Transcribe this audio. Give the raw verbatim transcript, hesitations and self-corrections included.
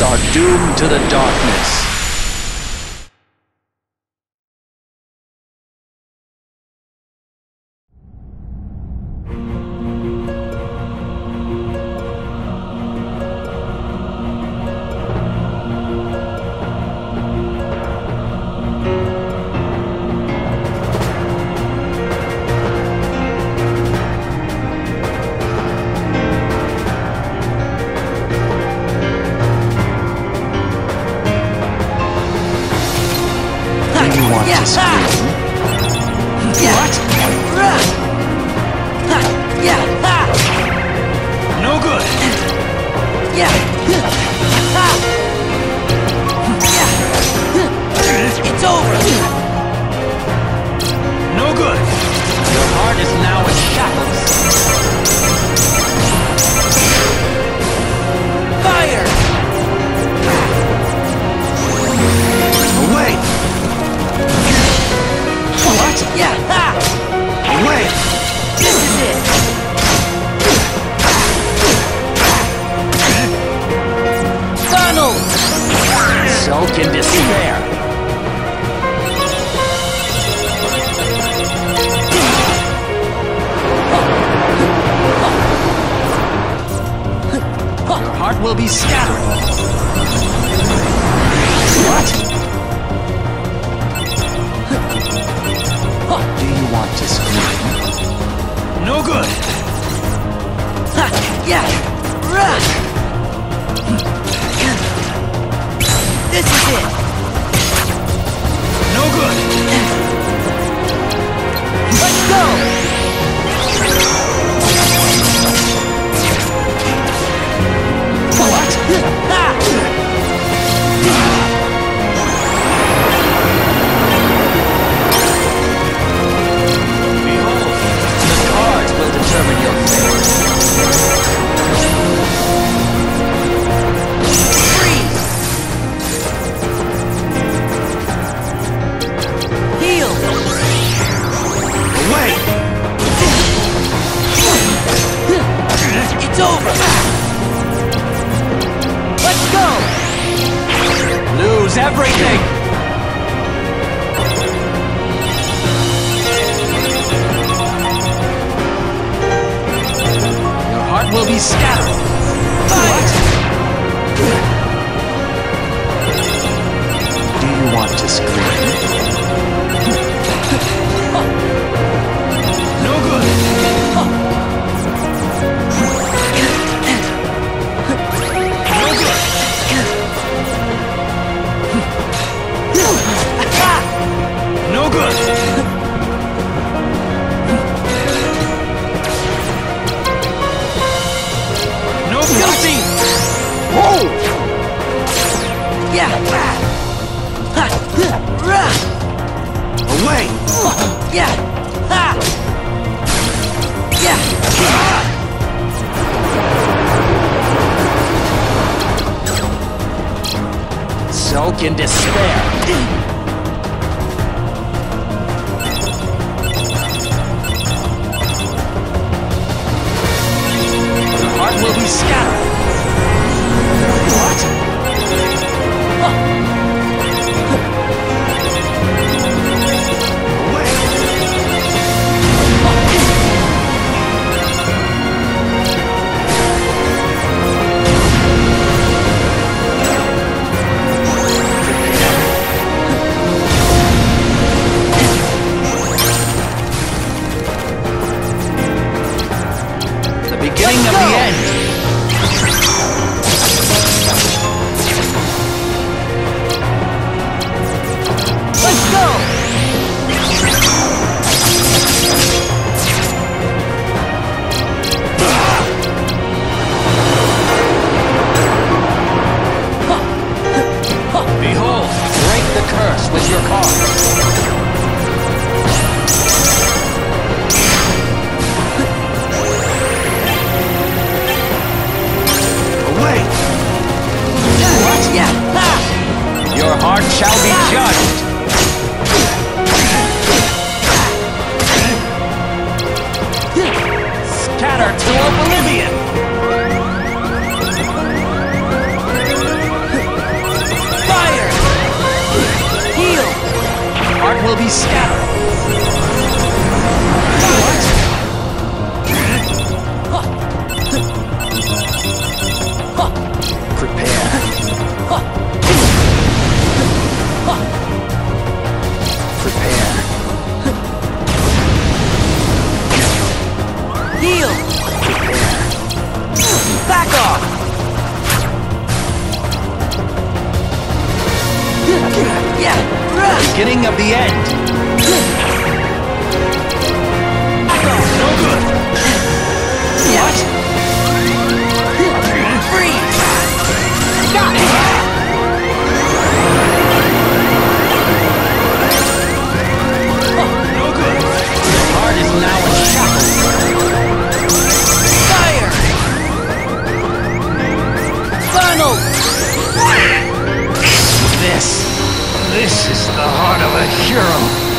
sleights are doomed to the darkness. Will be scattered. What? Do you want to scream? No good. Yeah. This is it. No good. Let's go. What? Ah! Behold, the cards will determine your fate. Freeze! Heal! Away! It's over! Let's go! Lose everything! Your heart will be scattered! Fight! Do you want to scream? No good! No good! No guilty! Whoa! Yeah! Away! Yeah! Ha! Yeah! Sulk in despair! Will be scattered. What? Huh. Away. scatter. Prepare. Prepare. Heal! Prepare. Back off! Yeah! Beginning of the end. No good. What? Freeze! Got it! No good. Your heart is now in shackles. Fire! Funnel! This. This is the heart of a hero.